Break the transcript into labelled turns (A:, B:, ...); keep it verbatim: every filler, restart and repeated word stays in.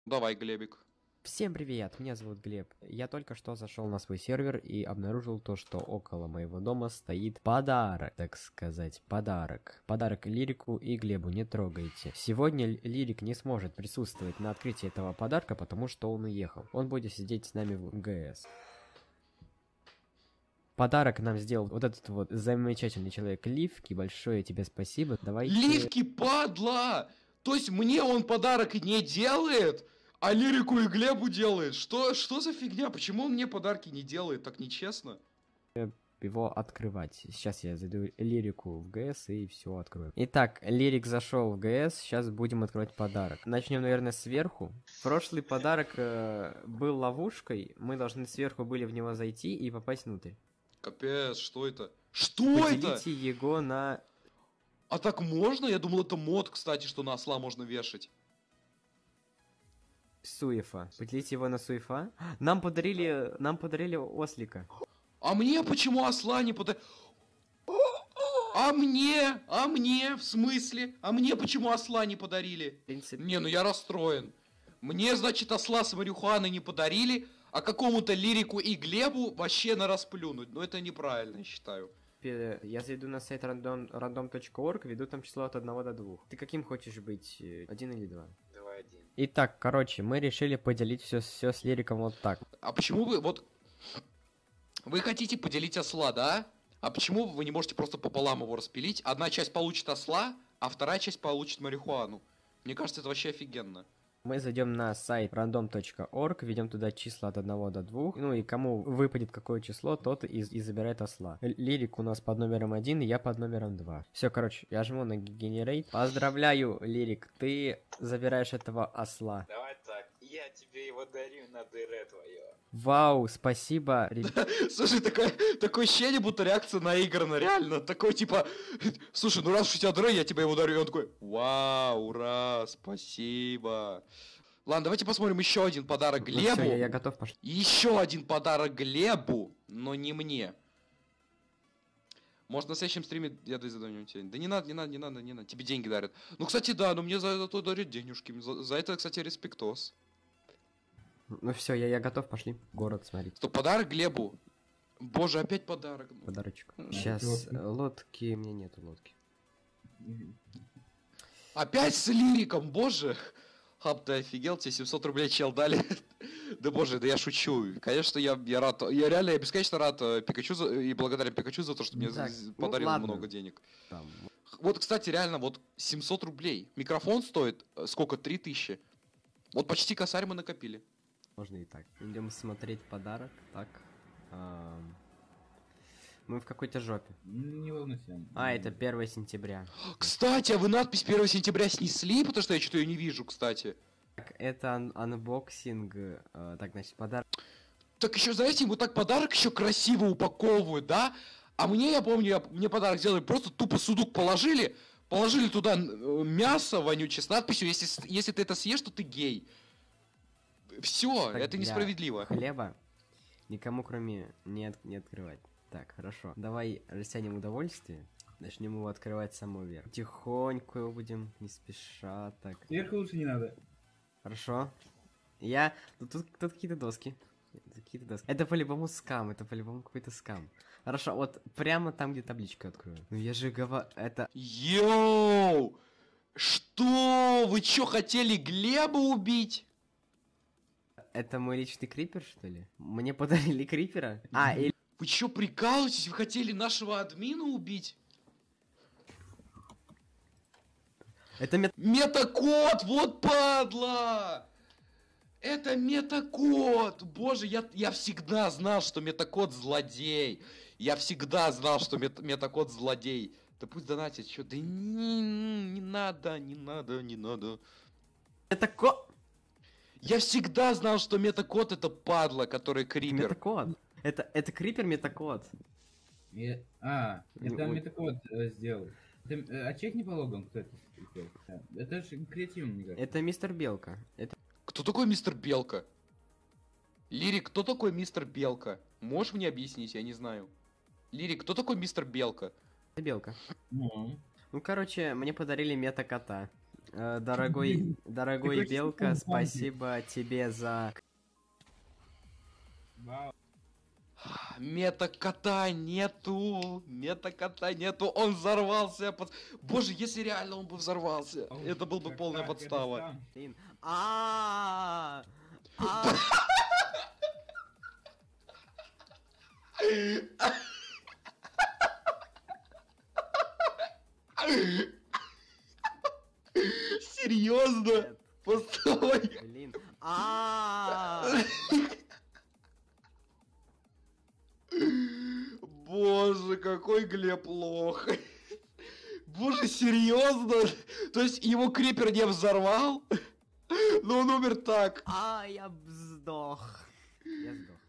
A: Давай, Глебик.
B: Всем привет, меня зовут Глеб. Я только что зашел на свой сервер и обнаружил то, что около моего дома стоит подарок, так сказать, подарок. Подарок Лирику и Глебу, не трогайте. Сегодня Лирик не сможет присутствовать на открытии этого подарка, потому что он уехал. Он будет сидеть с нами в ГС. Подарок нам сделал вот этот вот замечательный человек Ливки. Большое тебе спасибо. Давайте...
A: Ливки, падла! То есть мне он подарок не делает, а Лирику и Глебу делает? Что, что за фигня? Почему он мне подарки не делает? Так нечестно.
B: Его открывать. Сейчас я зайду Лирику в ГС и все открою. Итак, Лирик зашел в ГС, сейчас будем открывать подарок. Начнем, наверное, сверху. Прошлый подарок э, был ловушкой, мы должны сверху были в него зайти и попасть внутрь.
A: Капец, что это? Что
B: Поделите
A: это?
B: его на...
A: А так можно? Я думал, это мод, кстати, что на осла можно вешать.
B: Суефа. Поделите его на Суефа. Нам подарили... Нам подарили ослика.
A: А мне почему осла не подарили? А мне? А мне? В смысле? А мне почему осла не подарили?
B: В принципе...
A: Не, ну я расстроен. Мне, значит, осла с марихуаной не подарили, а какому-то Лирику и Глебу вообще на расплюнуть. Но это неправильно, я считаю.
B: Я зайду на сайт рандом точка орг, веду там число от одного до двух. Ты каким хочешь быть? Один или два?
C: Давай один.
B: Итак, короче, мы решили поделить все, все с Лириком вот так.
A: А почему вы, вот... Вы хотите поделить осла, да? А почему вы не можете просто пополам его распилить? Одна часть получит осла, а вторая часть получит марихуану. Мне кажется, это вообще офигенно.
B: Мы зайдем на сайт рандом точка орг, введем туда числа от одного до двух. Ну и кому выпадет какое число, тот и, и забирает осла. Лирик у нас под номером один, и я под номером два. Все, короче, я жму на Generate. Поздравляю, Лирик, ты забираешь этого осла.
C: Давай так, я тебе его дарю на дыре твое.
B: Вау, спасибо, ребят.
A: Слушай, такое, такое ощущение, будто реакция наиграна, реально. Такой типа, слушай, ну раз уж у тебя дры, я тебе его дарю. И он такой, вау, ура, спасибо. Ладно, давайте посмотрим еще один подарок Глебу.
B: Ну, всё, я, я готов, пошли.
A: Еще один подарок Глебу, но не мне. Может, на следующем стриме я даю задание у тебя. Да не надо, не надо, не надо, не надо. Тебе деньги дарят. Ну, кстати, да, но мне за это дарят денежки. За, за это, кстати, респектос.
B: Ну все, я, я готов, пошли. Город смотреть.
A: Что, подарок Глебу? Боже, опять подарок.
B: Подарочек. Сейчас, лодки, у меня нету лодки.
A: Опять с Лириком, боже. Хаб, ты офигел, тебе семьсот рублей чел дали. Да боже, да я шучу. Конечно, я, я рад. Я реально, я бесконечно рад э, Пикачу за, и благодарен Пикачу за то, что мне
B: Так,
A: з-
B: ну,
A: подарил
B: ладно.
A: много денег.
B: Там.
A: Вот, кстати, реально, вот семьсот рублей. Микрофон стоит э, сколько? три тысячи. Вот почти косарь мы накопили.
B: Можно и так. Идем смотреть подарок. Так. ам, Мы в какой-то жопе.
D: Не волнуйся.
B: А, это первое сентября.
A: Кстати, а вы надпись первого сентября снесли? Потому что я что-то ее не вижу, кстати.
B: Так, это ан- анбоксинг. э, Так, значит, подарок.
A: Так еще, знаете, вот так подарок еще красиво упаковывают, да? А мне, я помню, я, мне подарок сделали, просто тупо сундук положили, положили туда э, мясо вонючее с надписью, если, с- если ты это съешь, то ты гей. Все,
B: Так,
A: это
B: для
A: несправедливо.
B: Хлеба никому кроме не, от- не открывать. Так, хорошо. Давай растянем удовольствие. Начнем его открывать с самого верха. Тихонько его будем, не спеша, так.
D: Сверху лучше не надо.
B: Хорошо. Я... Тут, тут, тут какие-то доски. Какие-то доски. Это по-любому скам, это по-любому какой-то скам. Хорошо, вот прямо там, где табличка открою. Ну я же говорю, это...
A: Йоу! Что? Вы что, хотели Глеба убить?
B: Это мой личный крипер, что ли? Мне подарили крипера? А, или...
A: Вы что, прикалываетесь? Вы хотели нашего админа убить?
B: Это мет...
A: Метакод, вот падла! Это метакод! Боже, я, я всегда знал, что метакод злодей. Я всегда знал, что мет, метакод злодей. Да пусть донатит, что? Да не, не надо, не надо, не надо.
B: Это ко...
A: Я всегда знал, что метакод это падла, который крипер.
B: Метакод. Это, это крипер метакод.
D: Я- А, это
B: Ой.
D: метакод э, сделал. Ты, э, а чекни по логам, кто это сделал. Да. Это же креативно, мне кажется.
B: Это мистер Белка. Это...
A: Кто такой мистер Белка? Лирик, кто такой мистер Белка? Можешь мне объяснить? Я не знаю. Лирик, кто такой мистер Белка?
B: это Белка.
D: Ну,
B: Ну, короче, мне подарили мета-кота. Э, Дорогой, дорогой
D: Ты хочешь
B: Белка,
D: сказать, Панки?
B: спасибо тебе за...
D: Вау.
A: Метакота нету, метакота нету, он взорвался. Под... Боже, если реально он бы взорвался,
D: Ау,
A: это был бы
D: как
A: полная
D: так? Это
A: подстава.
D: сам.
B: Блин. А, а,
A: Серьезно?
B: нет,
A: Постой.
B: блин. А,
A: Боже, какой Глеб лох. Боже, серьезно? То есть его крипер не взорвал? Но он умер так.
B: а, я сдох. Я сдох.